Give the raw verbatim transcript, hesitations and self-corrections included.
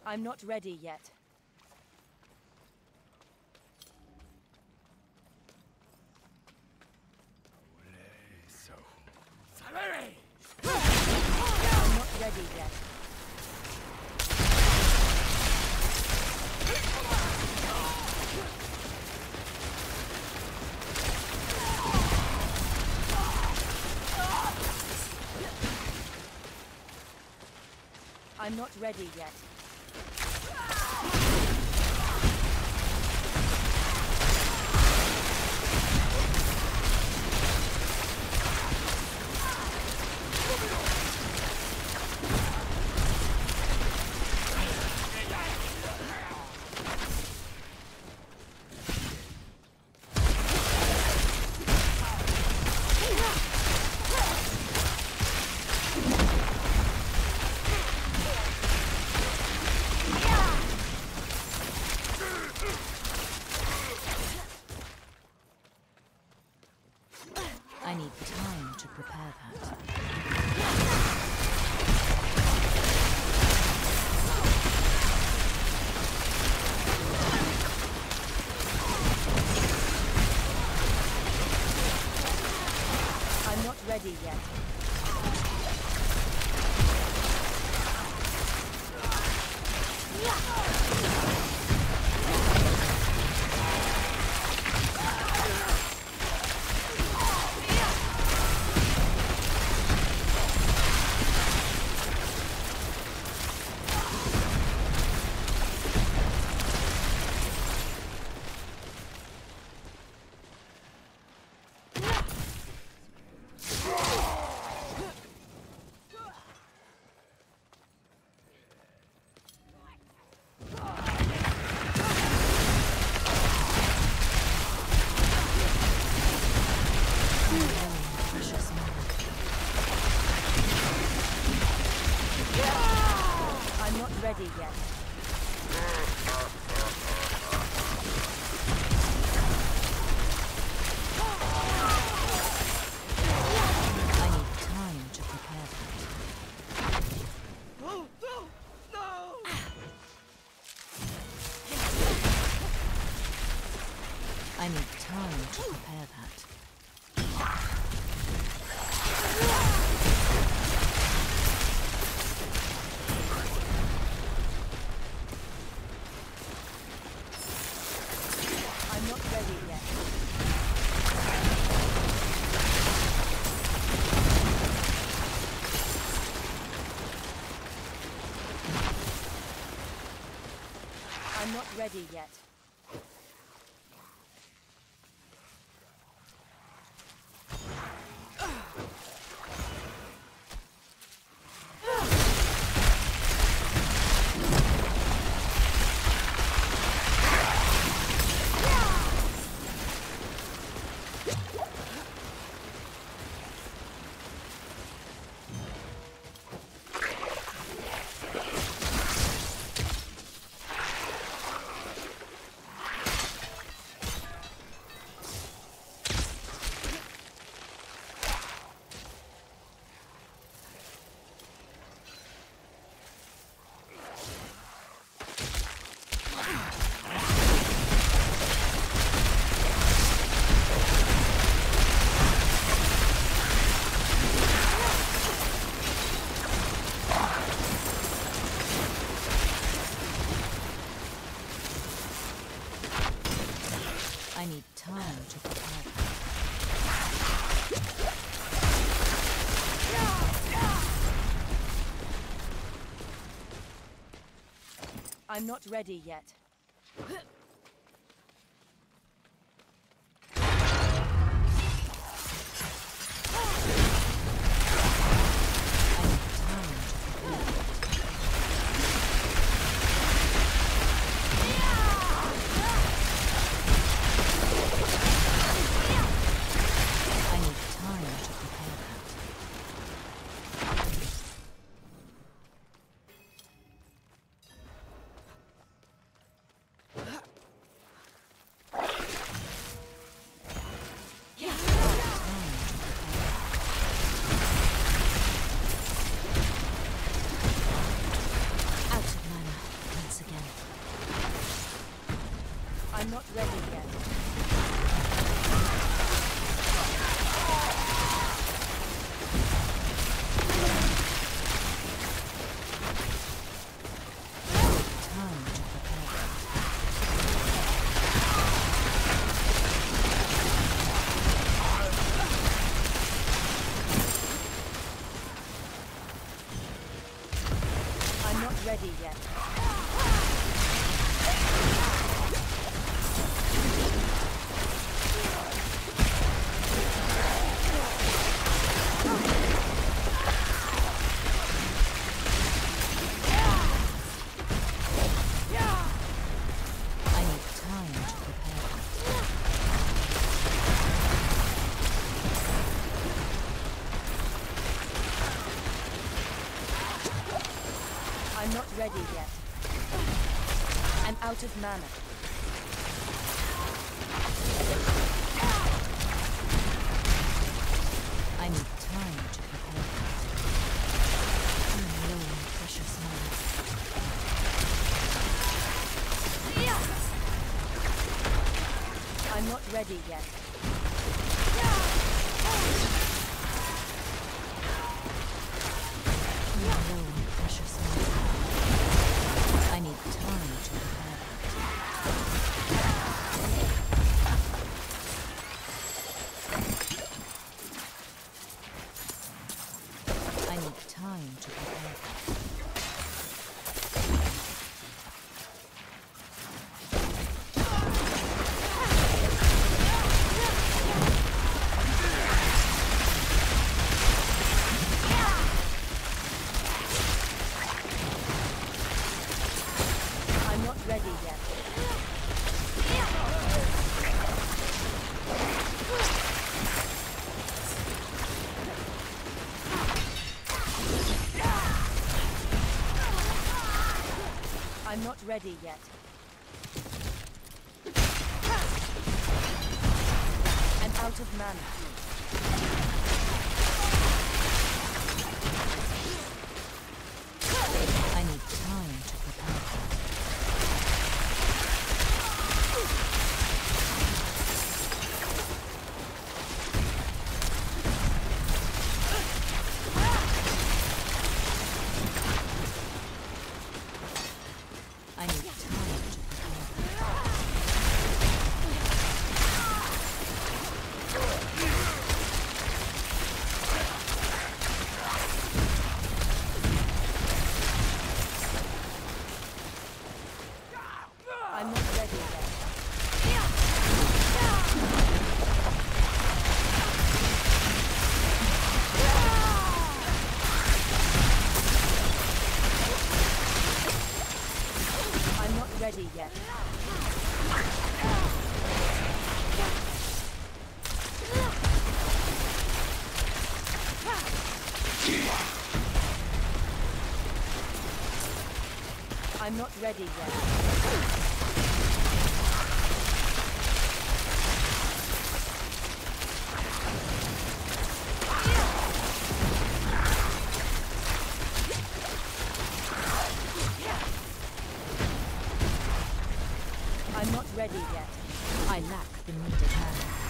I'm not ready yet. I'm not ready yet. I'm not ready yet. I need time to prepare that. I'm not ready yet. I'm not ready yet. I need time to prepare that. Oh, no! No! I need time to prepare that. I'm not ready yet. I'm not ready yet. I need time to prepare that. I'm not ready yet. I need time to prepare that. not ready yet. Time to prepare. I'm not ready yet. I need time to prepare. I'm not ready yet. I'm out of mana. I need time to prepare. I'm low on precious mana. I'm not ready yet. I'm low on precious mana. I need time to prepare. I need time to prepare. I'm not ready yet. I'm not ready yet. I'm out of mana. I need time to prepare. I need time to prepare. I'm not ready yet. I'm not ready yet. I'm not ready yet. I'm not ready yet. I lack the needed mana.